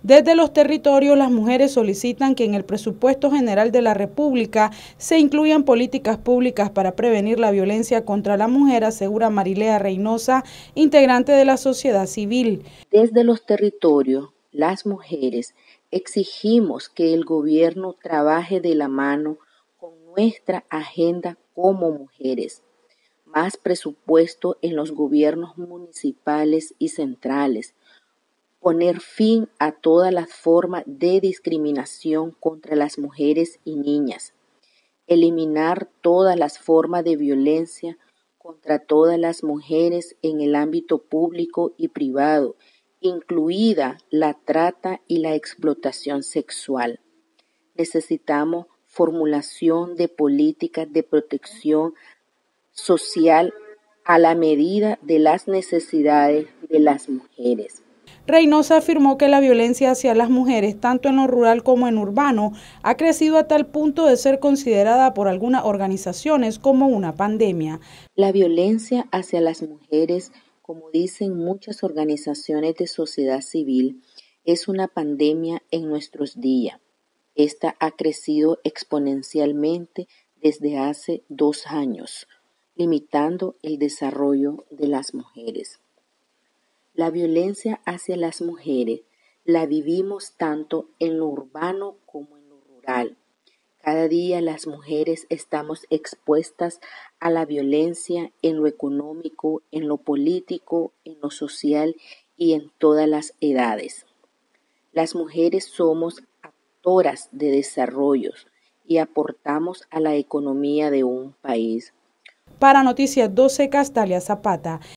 Desde los territorios, las mujeres solicitan que en el presupuesto general de la República se incluyan políticas públicas para prevenir la violencia contra la mujer, asegura Marilea Reynosa, integrante de la sociedad civil. Desde los territorios, las mujeres exigimos que el gobierno trabaje de la mano con nuestra agenda como mujeres. Más presupuesto en los gobiernos municipales y centrales. Poner fin a todas las formas de discriminación contra las mujeres y niñas. Eliminar todas las formas de violencia contra todas las mujeres en el ámbito público y privado, incluida la trata y la explotación sexual. Necesitamos formulación de políticas de protección social a la medida de las necesidades de las mujeres. Reynosa afirmó que la violencia hacia las mujeres, tanto en lo rural como en urbano, ha crecido a tal punto de ser considerada por algunas organizaciones como una pandemia. La violencia hacia las mujeres, como dicen muchas organizaciones de sociedad civil, es una pandemia en nuestros días. Esta ha crecido exponencialmente desde hace 2 años, limitando el desarrollo de las mujeres. La violencia hacia las mujeres la vivimos tanto en lo urbano como en lo rural. Cada día las mujeres estamos expuestas a la violencia en lo económico, en lo político, en lo social y en todas las edades. Las mujeres somos actoras de desarrollo y aportamos a la economía de un país. Para Noticias 12, Castalia Zapata.